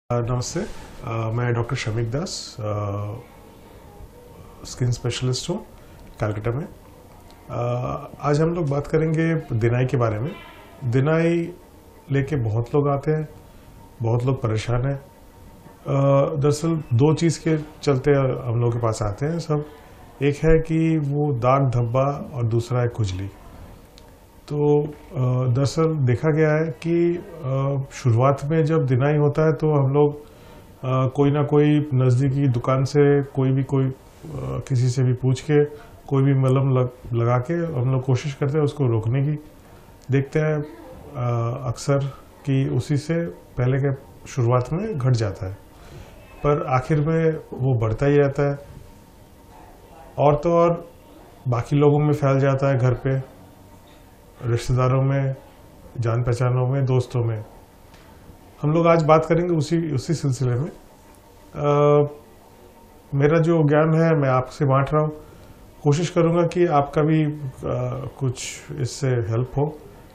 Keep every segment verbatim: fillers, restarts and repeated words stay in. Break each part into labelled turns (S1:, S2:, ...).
S1: नमस्ते, मैं doctor Shamik Das skin specialist हूँ कलकत्ता में। आ, आज हम लोग बात करेंगे दिनाई के बारे में। दिनाई लेके बहुत लोग आते हैं, बहुत लोग परेशान हैं। दरअसल दो चीज़ के चलते हम लोग के पास आते हैं सब। एक है कि वो दाग धब्बा और दूसरा है खुजली। तो दरअसल देखा गया है कि शुरुआत में जब दिनाई होता है तो हम लोग कोई ना कोई नज़दीकी दुकान से कोई भी कोई आ, किसी से भी पूछ के कोई भी मलहम लग, लगा के हम लोग कोशिश करते हैं उसको रोकने की। देखते हैं अक्सर कि उसी से पहले के शुरुआत में घट जाता है, पर आखिर में वो बढ़ता ही रहता है और तो और बाकी लोगों में फैल जाता है, घर पे, रिश्तेदारों में, जान पहचानों में, दोस्तों में। हम लोग आज बात करेंगे उसी उसी सिलसिले में। आ, मेरा जो ज्ञान है मैं आपसे बांट रहा हूँ। कोशिश करूँगा कि आपका भी आ, कुछ इससे हेल्प हो।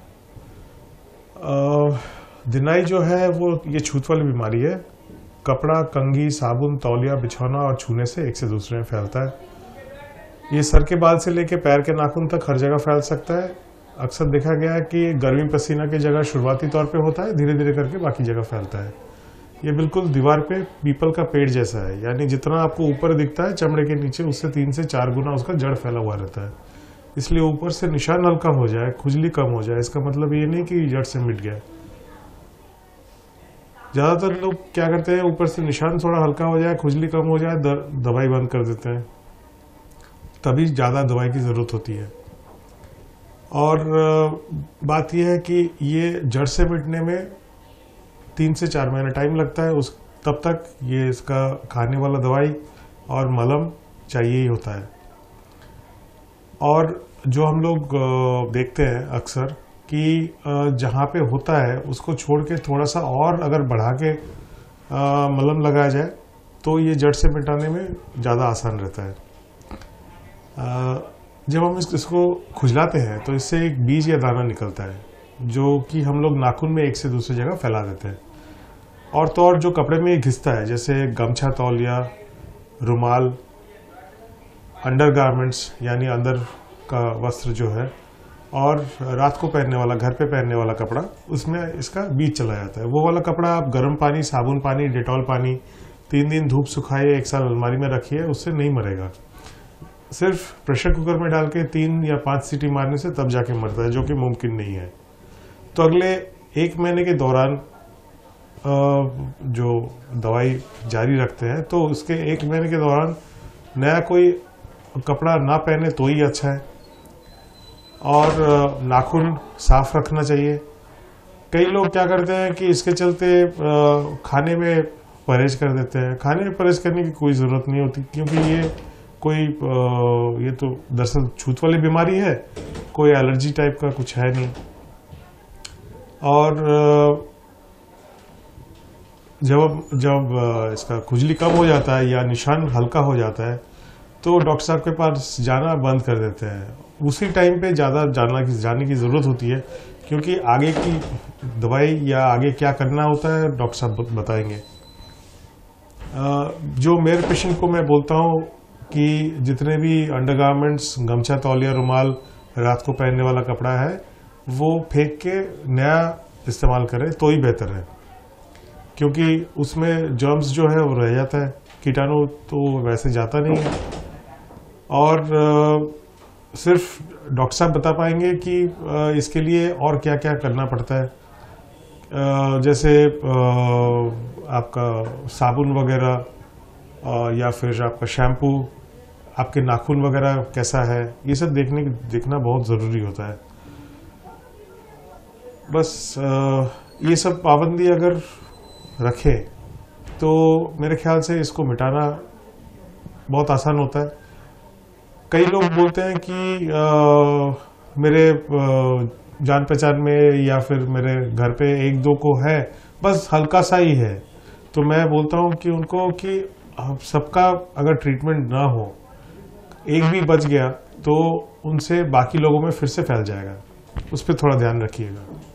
S1: आ, दिनाई जो है वो ये छूत वाली बीमारी है। कपड़ा, कंघी, साबुन, तौलिया, बिछौना और छूने से एक से दूसरे में फैलता है। ये सर के बाल से लेके पैर के नाखून तक हर जगह फैल सकता है। अक्सर देखा गया है कि गर्मी पसीना की जगह शुरुआती तौर पे होता है, धीरे धीरे करके बाकी जगह फैलता है। ये बिल्कुल दीवार पे पीपल का पेड़ जैसा है, यानी जितना आपको ऊपर दिखता है चमड़े के नीचे, उससे तीन से चार गुना उसका जड़ फैला हुआ रहता है। इसलिए ऊपर से निशान हल्का हो जाए, खुजली कम हो जाए, इसका मतलब ये नहीं कि जड़ से मिट गया। ज्यादातर लोग क्या करते हैं, ऊपर से निशान थोड़ा हल्का हो जाए, खुजली कम हो जाए, दवाई बंद कर देते हैं। तभी ज्यादा दवाई की जरूरत होती है। और बात यह है कि ये जड़ से मिटने में तीन से चार महीने टाइम लगता है। उस तब तक ये इसका खाने वाला दवाई और मलहम चाहिए ही होता है। और जो हम लोग देखते हैं अक्सर कि जहाँ पे होता है उसको छोड़ के थोड़ा सा और अगर बढ़ा के मलहम लगाया जाए तो ये जड़ से मिटाने में ज़्यादा आसान रहता है। जब हम इसको खुजलाते हैं तो इससे एक बीज या दाना निकलता है जो कि हम लोग नाखून में एक से दूसरी जगह फैला देते हैं। और तो और जो कपड़े में घिसता है, जैसे गमछा, तौलिया, रुमाल, अंडरगारमेंट्स यानी अंदर का वस्त्र जो है, और रात को पहनने वाला, घर पे पहनने वाला कपड़ा, उसमें इसका बीज चला जाता है। वो वाला कपड़ा आप गर्म पानी, साबुन पानी, डेटॉल पानी तीन दिन धूप सुखाइए, एक साल अलमारी में रखिए, उससे नहीं मरेगा। सिर्फ प्रेशर कुकर में डाल के तीन या पांच सीटी मारने से तब जाके मरता है, जो कि मुमकिन नहीं है। तो अगले एक महीने के दौरान जो दवाई जारी रखते हैं, तो उसके एक महीने के दौरान नया कोई कपड़ा ना पहने तो ही अच्छा है। और नाखून साफ रखना चाहिए। कई लोग क्या करते हैं कि इसके चलते खाने में परहेज कर देते हैं। खाने में परहेज करने की कोई जरूरत नहीं होती, क्योंकि ये कोई ये तो दरअसल छूत वाली बीमारी है, कोई एलर्जी टाइप का कुछ है नहीं। और जब जब इसका खुजली कम हो जाता है या निशान हल्का हो जाता है तो डॉक्टर साहब के पास जाना बंद कर देते हैं। उसी टाइम पे ज़्यादा जाना की जाने की ज़रूरत होती है, क्योंकि आगे की दवाई या आगे क्या करना होता है डॉक्टर साहब बताएंगे। जो मेरे पेशेंट को मैं बोलता हूँ कि जितने भी अंडरगारमेंट्स, गमछा, तौलिया, रुमाल, रात को पहनने वाला कपड़ा है, वो फेंक के नया इस्तेमाल करें तो ही बेहतर है, क्योंकि उसमें जर्म्स जो है वो रह जाता है, कीटाणु तो वैसे जाता नहीं है। और सिर्फ डॉक्टर साहब बता पाएंगे कि इसके लिए और क्या क्या करना पड़ता है। जैसे आपका साबुन वगैरह, या फिर आपका शैम्पू, आपके नाखून वगैरह कैसा है, ये सब देखने देखना बहुत ज़रूरी होता है। बस ये सब पाबंदी अगर रखें तो मेरे ख्याल से इसको मिटाना बहुत आसान होता है। कई लोग बोलते हैं कि आ, मेरे जान पहचान में या फिर मेरे घर पे एक दो को है, बस हल्का सा ही है। तो मैं बोलता हूँ कि उनको कि सबका अगर ट्रीटमेंट ना हो, एक भी बच गया तो उनसे बाकी लोगों में फिर से फैल जाएगा। उस पर थोड़ा ध्यान रखिएगा।